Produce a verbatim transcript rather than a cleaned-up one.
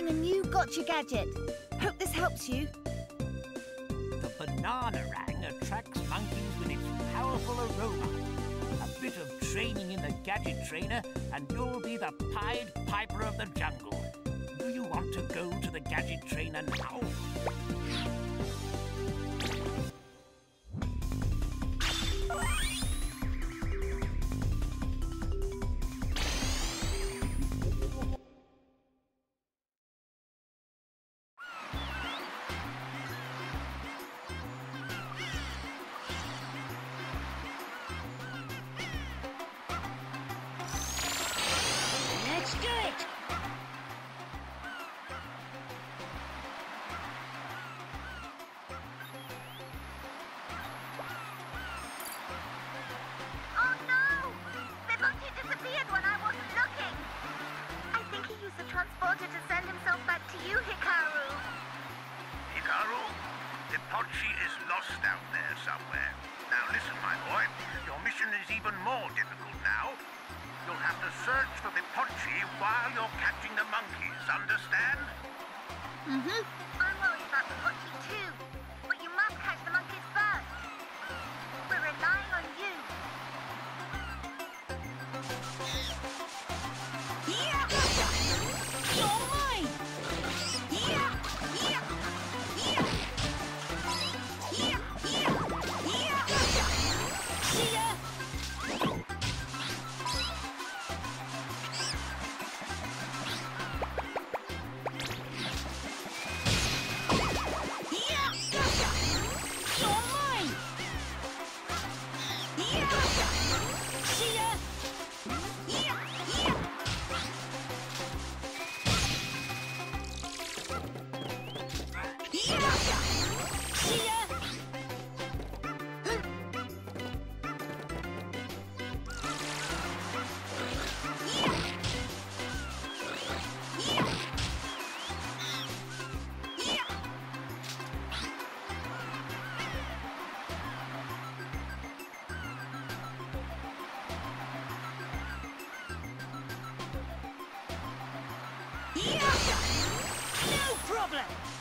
finding a new gotcha gadget. Hope this helps you. The Bananarang attracts monkeys with its powerful aroma. A bit of training in the gadget trainer, and you'll be the Pied Piper of the jungle. Do you want to go to the gadget trainer now? Let's do it! Oh no! The monkey disappeared when I wasn't looking. I think he used the transporter to send himself back to you, Hikaru. Hikaru, Ippochi is lost out there somewhere. Now listen, my boy, your mission is even more difficult now. You'll have to search for Ippochi while you're catching the monkeys, understand? Mm-hmm. I'm worried about the monkey too. But you must catch the monkeys first. We're relying on you. Yeah! You're mine! Yeah! Yeah! Yeah! Yeah! Yeah! Yeah! See ya! Yeah! You're mine! Yeah! See ya! Yeah! Yeah! Yeah! See ya! Yeah! Yeah! Yeah! Yeah! No problem!